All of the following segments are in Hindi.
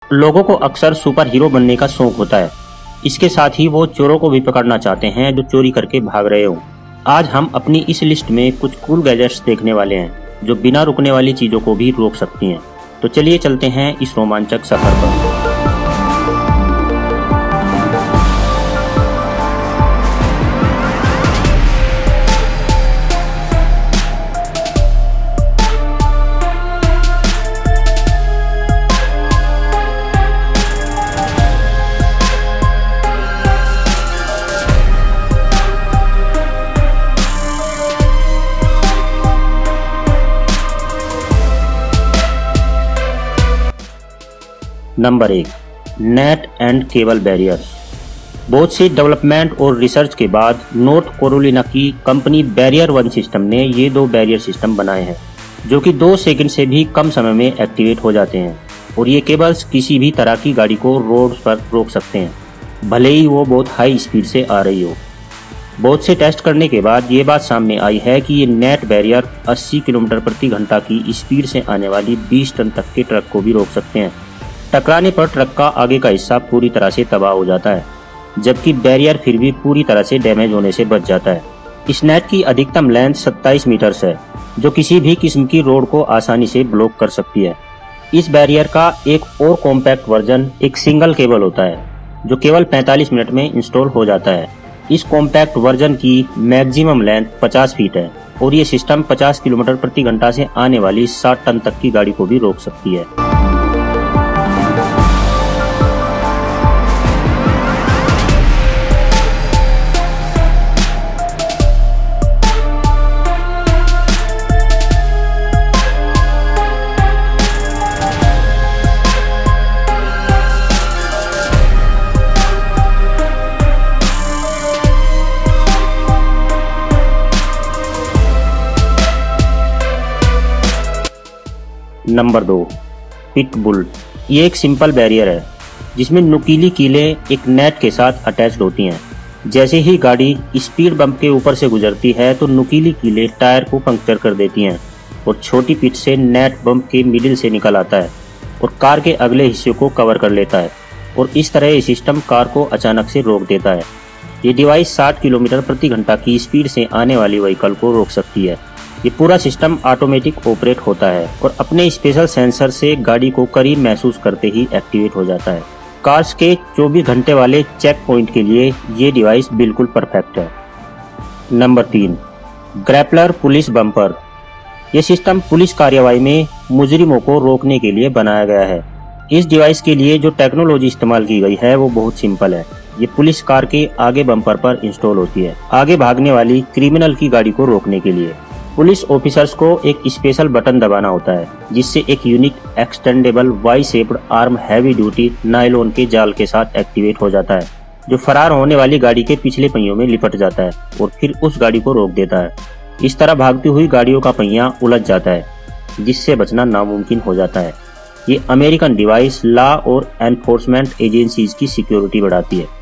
लोगों को अक्सर सुपर हीरो बनने का शौक होता है। इसके साथ ही वो चोरों को भी पकड़ना चाहते हैं जो चोरी करके भाग रहे हों। आज हम अपनी इस लिस्ट में कुछ कूल गैजेट्स देखने वाले हैं जो बिना रुकने वाली चीजों को भी रोक सकती हैं। तो चलिए चलते हैं इस रोमांचक सफर पर। Number 1, net and cable barriers. बहुत सी डेवलपमेंट और रिसर्च के बाद नॉर्थ कैरोलिना की कंपनी बैरियर वन सिस्टम ने ये 2 बैरियर सिस्टम बनाए हैं जो कि 2 सेकंड से भी कम समय में एक्टिवेट हो जाते हैं और ये केबल्स किसी भी तरह की गाड़ी को रोड पर रोक सकते हैं, भले ही वो बहुत हाई स्पीड से आ रही हो। बहुत से टेस्ट करने के बाद ये बात सामने आई है कि ये नेट बैरियर 80 किलोमीटर प्रति घंटा की स्पीड से आने वाली 20 टन तक के ट्रक को भी रोक सकते हैं। टकराने पर ट्रक का आगे का हिस्सा पूरी तरह से तबाह हो जाता है, जबकि बैरियर फिर भी पूरी तरह से डैमेज होने से बच जाता है। इस नेट की अधिकतम लेंथ 27 मीटर्स है, जो किसी भी किस्म की रोड को आसानी से ब्लॉक कर सकती है। इस बैरियर का एक और कॉम्पैक्ट वर्जन एक सिंगल केबल होता है, जो केवल 45 मिनट में इंस्टॉल हो जाता है। इस कॉम्पैक्ट वर्जन की मैक्सिमम लेंथ 50 फीट है और ये सिस्टम 50 किलोमीटर प्रति घंटा से आने वाली 60 टन तक की गाड़ी को भी रोक सकती है। Number 2, Pitbull. ये एक सिंपल बैरियर है जिसमें नुकीली कीलें एक नेट के साथ अटैच्ड होती हैं। जैसे ही गाड़ी स्पीड बम्प के ऊपर से गुजरती है तो नुकीली कीलें टायर को पंक्चर कर देती हैं और छोटी पिच से नेट बम्प के मिडिल से निकल आता है और कार के अगले हिस्से को कवर कर लेता है और इस तरह ये सिस्टम कार को अचानक से रोक देता है। ये डिवाइस 60 किलोमीटर प्रति घंटा की स्पीड से आने वाली व्हीकल को रोक सकती है। ये पूरा सिस्टम ऑटोमेटिक ऑपरेट होता है और अपने स्पेशल सेंसर से गाड़ी को करीब महसूस करते ही एक्टिवेट हो जाता है। कार्स के 24 घंटे वाले चेक पॉइंट के लिए ये डिवाइस बिल्कुल परफेक्ट है। Number 3, grappler police bumper. ये सिस्टम पुलिस कार्यवाही में मुजरिमों को रोकने के लिए बनाया गया है। इस डिवाइस के लिए जो टेक्नोलॉजी इस्तेमाल की गई है वो बहुत सिंपल है। ये पुलिस कार के आगे बम्पर पर इंस्टॉल होती है, आगे भागने वाली क्रिमिनल की गाड़ी को रोकने के लिए। पुलिस ऑफिसर्स को एक स्पेशल बटन दबाना होता है जिससे एक unique extendable Y shaped arm heavy duty nylon के जाल के साथ एक्टिवेट हो जाता है, जो फरार होने वाली गाड़ी के पिछले पहियों में लिपट जाता है और फिर उस गाड़ी को रोक देता है। इस तरह भागती हुई गाड़ियों का पहिया उलझ जाता है, जिससे बचना नामुमकिन हो जाता है। ये अमेरिकन डिवाइस लॉ और एनफोर्समेंट एजेंसीज की सिक्योरिटी बढ़ाती है।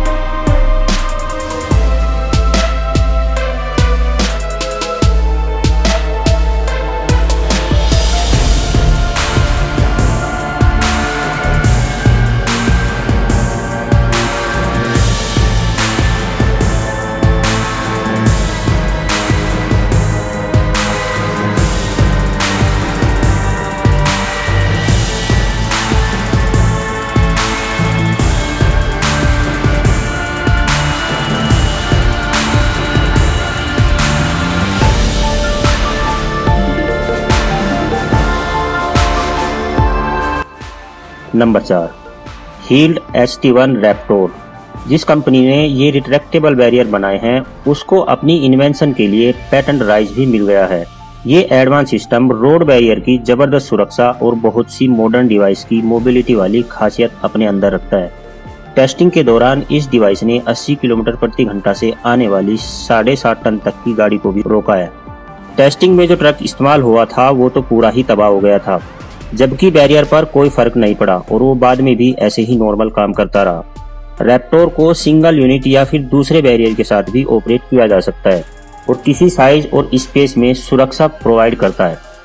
Number 4, Heald HT1 Raptor. जिस कंपनी ने ये रिट्रैक्टेबल बैरियर बनाए हैं उसको अपनी इन्वेंशन के लिए पेटेंट राइज भी मिल गया है। ये एडवांस सिस्टम रोड बैरियर की जबरदस्त सुरक्षा और बहुत सी मॉडर्न डिवाइस की मोबिलिटी वाली खासियत अपने अंदर रखता है। टेस्टिंग के दौरान इस डिवाइस ने 80 किलोमीटर प्रति घंटा से आने वाली 7.5 टन तक की गाड़ी को भी रोका है। टेस्टिंग में जो ट्रक इस्तेमाल हुआ था वो तो पूरा ही तबाह हो गया था, जबकि बैरियर पर कोई फर्क नहीं पड़ा और वो बाद में भी ऐसे ही नॉर्मल काम करता रहा। रैप्टोर को सिंगल यूनिट या फिर दूसरे बैरियर के साथ भी ऑपरेट किया जा सकता है और किसी साइज और स्पेस में सुरक्षा प्रोवाइड करता है।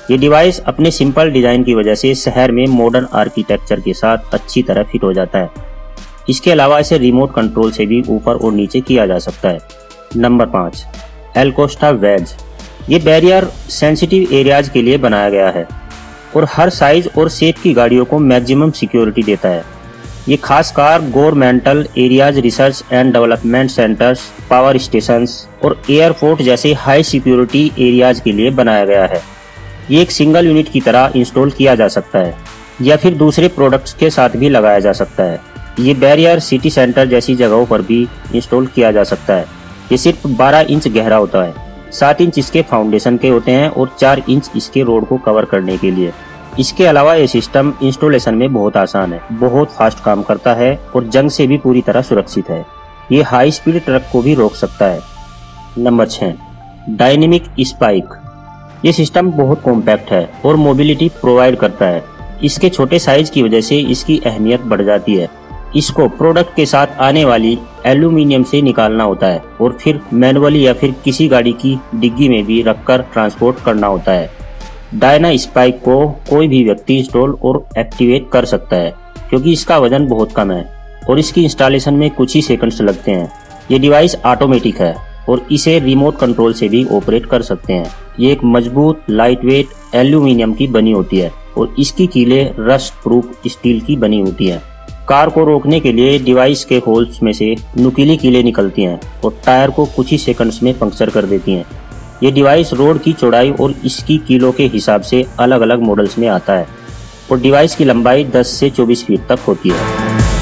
ये डिवाइस अपने सिंपल डिजाइन की वजह से शहर में मॉडर्न आर्किटेक्चर के साथ अच्छी तरह फिट हो जाता है। इसके अलावा इसे रिमोट कंट्रोल से भी ऊपर और नीचे किया जा सकता है। Number 5, Elkosta wedge. ये बैरियर सेंसिटिव एरियाज के लिए बनाया गया है और हर साइज और शेप की गाड़ियों को मैक्सिमम सिक्योरिटी देता है। ये खासकर governmental areas, research and development centres, power stations और एयरपोर्ट जैसे हाई सिक्योरिटी एरियाज के लिए बनाया गया है। ये एक सिंगल यूनिट की तरह इंस्टॉल किया जा सकता है या फिर दूसरे प्रोडक्ट्स के साथ भी लगाया जा सकता है। ये बैरियर सिटी सेंटर जैसी जगहों पर भी इंस्टॉल किया जा सकता है। ये सिर्फ 12 इंच गहरा होता है, 7 इंच इसके फाउंडेशन के होते हैं और 4 इंच इसके रोड को कवर करने के लिए। इसके अलावा ये सिस्टम इंस्टॉलेशन में बहुत आसान है, बहुत फास्ट काम करता है और जंग से भी पूरी तरह सुरक्षित है। ये हाई स्पीड ट्रक को भी रोक सकता है। Number 6, dynamic spike. ये सिस्टम बहुत कॉम्पैक्ट है और मोबिलिटी प्रोवाइड करता है। इसके छोटे साइज की वजह से इसकी अहमियत बढ़ जाती है। इसको प्रोडक्ट के साथ आने वाली एल्यूमिनियम से निकालना होता है और फिर मैनुअली या फिर किसी गाड़ी की डिग्गी में भी रखकर ट्रांसपोर्ट करना होता है। डायना स्पाइक को कोई भी व्यक्ति इंस्टॉल और एक्टिवेट कर सकता है क्योंकि इसका वजन बहुत कम है और इसकी इंस्टॉलेशन में कुछ ही सेकंड्स लगते हैं। ये डिवाइस ऑटोमेटिक है और इसे रिमोट कंट्रोल से भी ऑपरेट कर सकते हैं। ये एक मजबूत लाइटवेट एल्यूमिनियम की बनी होती है और इसकी कीलें रस्ट प्रूफ स्टील की बनी होती है। कार को रोकने के लिए डिवाइस के होल्स में से नुकीली कीलें निकलती हैं और टायर को कुछ ही सेकंड्स में पंक्चर कर देती हैं। ये डिवाइस रोड की चौड़ाई और इसकी कीलों के हिसाब से अलग अलग मॉडल्स में आता है और डिवाइस की लंबाई 10 से 24 फीट तक होती है।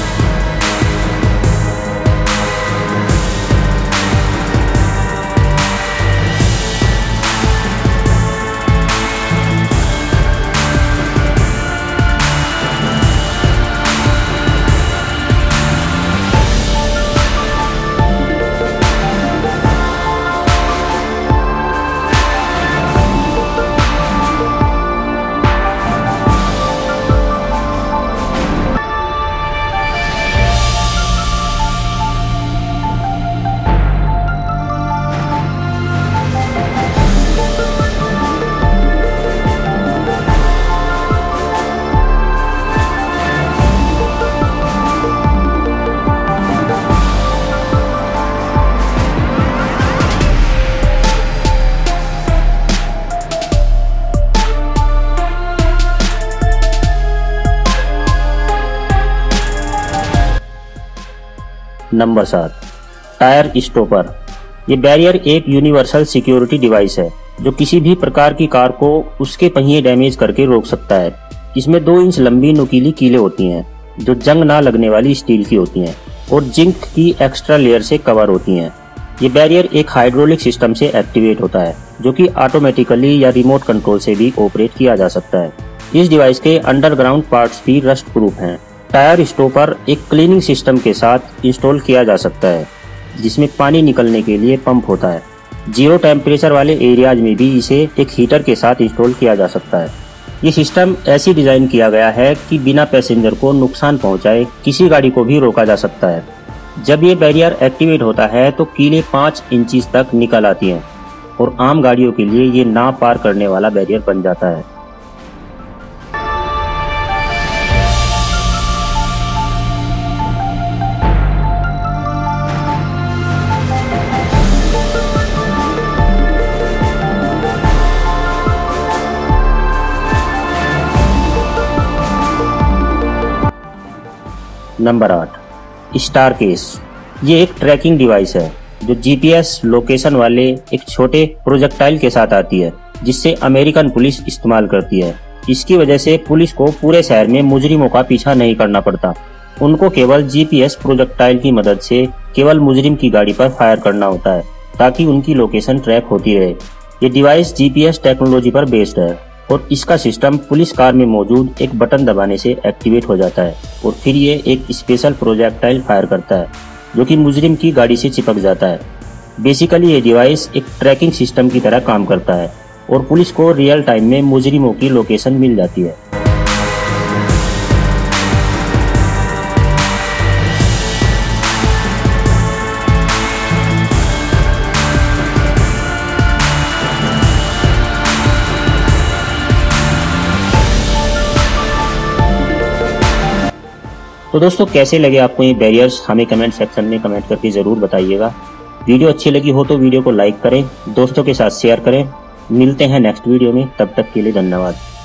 Number 7, tyre stopper. ये बैरियर एक यूनिवर्सल सिक्योरिटी डिवाइस है जो किसी भी प्रकार की कार को उसके पहिए डैमेज करके रोक सकता है। इसमें 2 इंच लंबी नुकीली कीलें होती हैं जो जंग ना लगने वाली स्टील की होती हैं और जिंक की एक्स्ट्रा लेयर से कवर होती हैं। ये बैरियर एक हाइड्रोलिक सिस्टम से एक्टिवेट होता है जो कि ऑटोमेटिकली या रिमोट कंट्रोल से भी ऑपरेट किया जा सकता है। इस डिवाइस के अंडरग्राउंड पार्ट्स भी रस्ट प्रूफ हैं। टायर स्टॉपर एक क्लीनिंग सिस्टम के साथ इंस्टॉल किया जा सकता है जिसमें पानी निकलने के लिए पंप होता है। 0 टेम्परेचर वाले एरियाज में भी इसे एक हीटर के साथ इंस्टॉल किया जा सकता है। ये सिस्टम ऐसी डिजाइन किया गया है कि बिना पैसेंजर को नुकसान पहुंचाए किसी गाड़ी को भी रोका जा सकता है। जब ये बैरियर एक्टिवेट होता है तो कीलें 5 इंचेस तक निकल आती हैं और आम गाड़ियों के लिए ये ना पार करने वाला बैरियर बन जाता है। Number 8, star case. ये एक ट्रैकिंग डिवाइस है जो जीपीएस लोकेशन वाले एक छोटे प्रोजेक्टाइल के साथ आती है जिससे अमेरिकन पुलिस इस्तेमाल करती है। इसकी वजह से पुलिस को पूरे शहर में मुजरिमों का पीछा नहीं करना पड़ता। उनको केवल जीपीएस प्रोजेक्टाइल की मदद से केवल मुजरिम की गाड़ी पर फायर करना होता है ताकि उनकी लोकेशन ट्रैक होती रहे। ये डिवाइस जीपीएस टेक्नोलॉजी पर बेस्ड है और इसका सिस्टम पुलिस कार में मौजूद एक बटन दबाने से एक्टिवेट हो जाता है और फिर ये एक स्पेशल प्रोजेक्टाइल फायर करता है जो कि मुजरिम की गाड़ी से चिपक जाता है। बेसिकली ये डिवाइस एक ट्रैकिंग सिस्टम की तरह काम करता है और पुलिस को रियल टाइम में मुजरिमों की लोकेशन मिल जाती है। तो दोस्तों कैसे लगे आपको ये बैरियर्स, हमें कमेंट सेक्शन में कमेंट करके ज़रूर बताइएगा। वीडियो अच्छी लगी हो तो वीडियो को लाइक करें, दोस्तों के साथ शेयर करें। मिलते हैं नेक्स्ट वीडियो में, तब तक के लिए धन्यवाद।